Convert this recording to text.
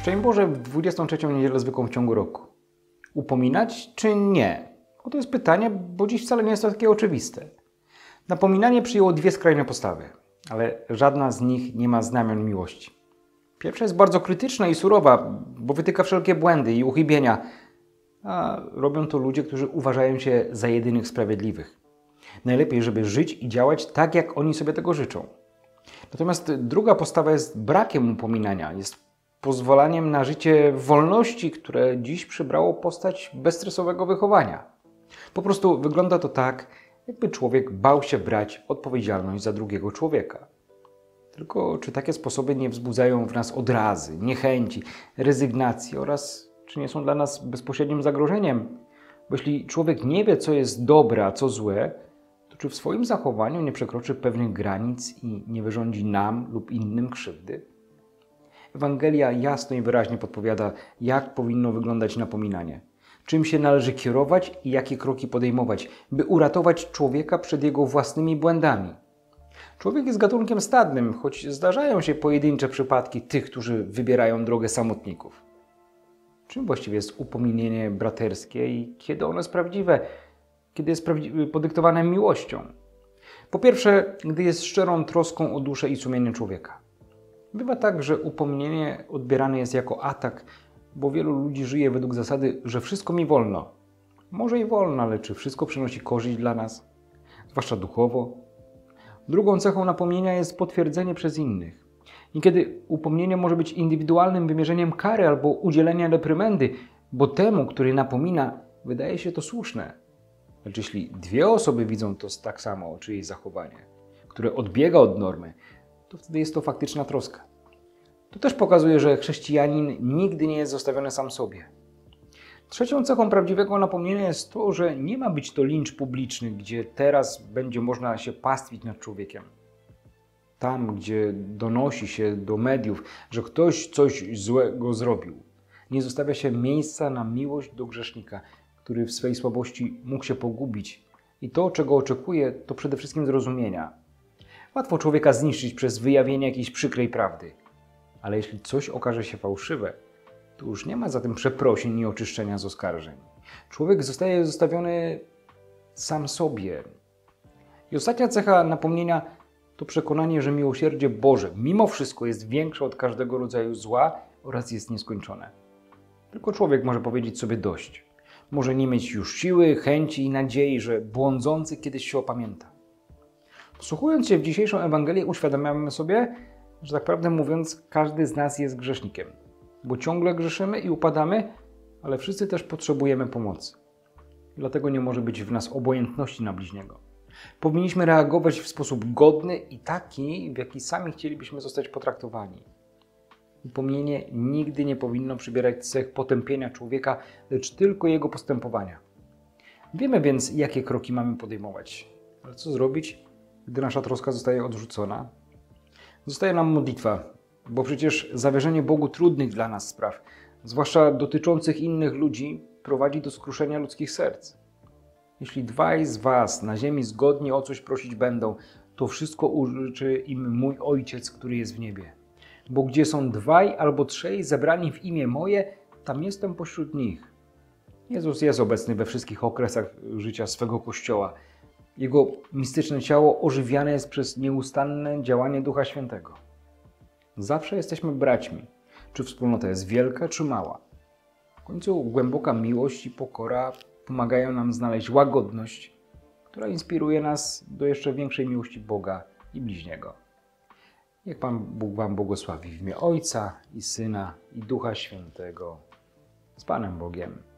Szczęść Boże w 23. niedzielę zwykłą w ciągu roku. Upominać czy nie? To jest pytanie, bo dziś wcale nie jest to takie oczywiste. Napominanie przyjęło dwie skrajne postawy, ale żadna z nich nie ma znamion miłości. Pierwsza jest bardzo krytyczna i surowa, bo wytyka wszelkie błędy i uchybienia, a robią to ludzie, którzy uważają się za jedynych sprawiedliwych. Najlepiej, żeby żyć i działać tak, jak oni sobie tego życzą. Natomiast druga postawa jest brakiem upominania, jest pozwolaniem na życie w wolności, które dziś przybrało postać bezstresowego wychowania. Po prostu wygląda to tak, jakby człowiek bał się brać odpowiedzialność za drugiego człowieka. Tylko czy takie sposoby nie wzbudzają w nas odrazy, niechęci, rezygnacji oraz czy nie są dla nas bezpośrednim zagrożeniem? Bo jeśli człowiek nie wie, co jest dobre, a co złe, to czy w swoim zachowaniu nie przekroczy pewnych granic i nie wyrządzi nam lub innym krzywdy? Ewangelia jasno i wyraźnie podpowiada, jak powinno wyglądać napominanie. Czym się należy kierować i jakie kroki podejmować, by uratować człowieka przed jego własnymi błędami. Człowiek jest gatunkiem stadnym, choć zdarzają się pojedyncze przypadki tych, którzy wybierają drogę samotników. Czym właściwie jest upomnienie braterskie i kiedy ono jest prawdziwe? Kiedy jest podyktowane miłością? Po pierwsze, gdy jest szczerą troską o duszę i sumienie człowieka. Bywa tak, że upomnienie odbierane jest jako atak, bo wielu ludzi żyje według zasady, że wszystko mi wolno. Może i wolno, ale czy wszystko przynosi korzyść dla nas? Zwłaszcza duchowo. Drugą cechą napomnienia jest potwierdzenie przez innych. Niekiedy upomnienie może być indywidualnym wymierzeniem kary albo udzielenia reprymendy, bo temu, który napomina, wydaje się to słuszne. Lecz jeśli dwie osoby widzą to tak samo, czyjeś zachowanie, które odbiega od normy, to wtedy jest to faktyczna troska. To też pokazuje, że chrześcijanin nigdy nie jest zostawiony sam sobie. Trzecią cechą prawdziwego napomnienia jest to, że nie ma być to lincz publiczny, gdzie teraz będzie można się pastwić nad człowiekiem. Tam, gdzie donosi się do mediów, że ktoś coś złego zrobił, nie zostawia się miejsca na miłość do grzesznika, który w swej słabości mógł się pogubić. I to, czego oczekuje, to przede wszystkim zrozumienia. Łatwo człowieka zniszczyć przez wyjawienie jakiejś przykrej prawdy. Ale jeśli coś okaże się fałszywe, to już nie ma za tym przeprosin i oczyszczenia z oskarżeń. Człowiek zostaje zostawiony sam sobie. I ostatnia cecha napomnienia to przekonanie, że miłosierdzie Boże mimo wszystko jest większe od każdego rodzaju zła oraz jest nieskończone. Tylko człowiek może powiedzieć sobie dość. Może nie mieć już siły, chęci i nadziei, że błądzący kiedyś się opamięta. Wsłuchując się w dzisiejszą Ewangelię, uświadamiamy sobie, że tak prawdę mówiąc, każdy z nas jest grzesznikiem. Bo ciągle grzeszymy i upadamy, ale wszyscy też potrzebujemy pomocy. Dlatego nie może być w nas obojętności na bliźniego. Powinniśmy reagować w sposób godny i taki, w jaki sami chcielibyśmy zostać potraktowani. Upomnienie nigdy nie powinno przybierać cech potępienia człowieka, lecz tylko jego postępowania. Wiemy więc, jakie kroki mamy podejmować. Ale co zrobić, gdy nasza troska zostaje odrzucona? Zostaje nam modlitwa, bo przecież zawierzenie Bogu trudnych dla nas spraw, zwłaszcza dotyczących innych ludzi, prowadzi do skruszenia ludzkich serc. Jeśli dwaj z was na ziemi zgodnie o coś prosić będą, to wszystko użyczy im mój Ojciec, który jest w niebie. Bo gdzie są dwaj albo trzej zebrani w imię moje, tam jestem pośród nich. Jezus jest obecny we wszystkich okresach życia swego Kościoła. Jego mistyczne ciało ożywiane jest przez nieustanne działanie Ducha Świętego. Zawsze jesteśmy braćmi, czy wspólnota jest wielka, czy mała. W końcu głęboka miłość i pokora pomagają nam znaleźć łagodność, która inspiruje nas do jeszcze większej miłości Boga i bliźniego. Niech Pan Bóg Wam błogosławi w imię Ojca i Syna i Ducha Świętego. Z Panem Bogiem.